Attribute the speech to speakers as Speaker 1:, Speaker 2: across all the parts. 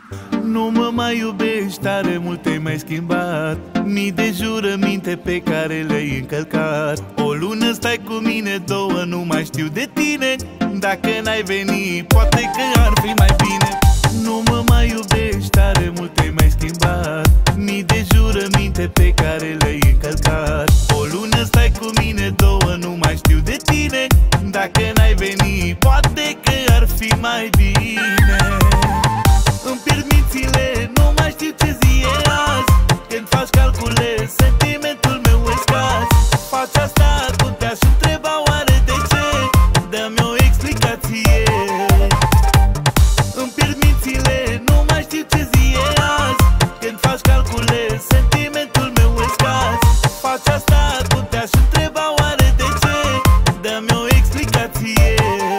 Speaker 1: Nu mă mai iubești, tare mult te-ai mai schimbat. Mii de jurăminte pe care le-ai încălcat. O lună stai cu mine, două nu mai știu de tine. Dacă n-ai venit, poate că ar fi mai bine. Nu mă mai iubești, tare mult te-ai mai schimbat. Mii de jurăminte pe care le-ai încălcat. O lună stai cu mine, două nu mai știu de tine. Dacă n-ai venit, poate că ar fi mai bine. Îmi pierd mințile, nu mai știu ce zi e azi. Când faci calcule, sentimentul meu e scaz. Faci asta cu te-aș întreba oare de ce. Dă-mi o explicație. Îmi pierd mințile, nu mai știu ce zi e azi. Când faci calcule, sentimentul meu e scaz. Faci asta cu te-aș întreba oare de ce. Dă-mi o explicație.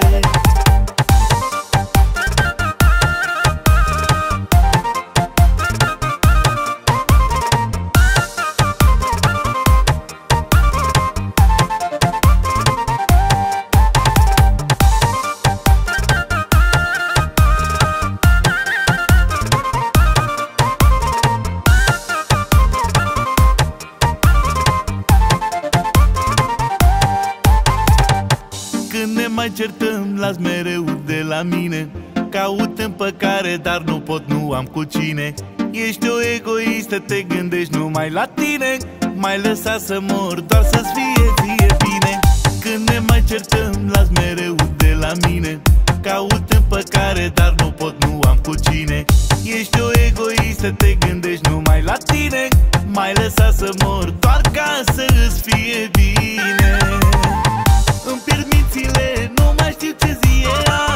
Speaker 1: Când ne mai certăm, las mereu de la mine. Caut împăcare, dar nu pot, nu am cu cine. Ești o egoistă, te gândești numai la tine. M-ai lăsat să mor, doar să-ți fie bine. Când ne mai certăm, las mereu de la mine. Caut împăcare, dar nu pot, nu am cu cine. Ești o egoistă, te gândești numai la tine. M-ai lăsat să mor, doar ca să-ți fie bine. Îmi pierd mințile, nu mai știu ce zi e azi.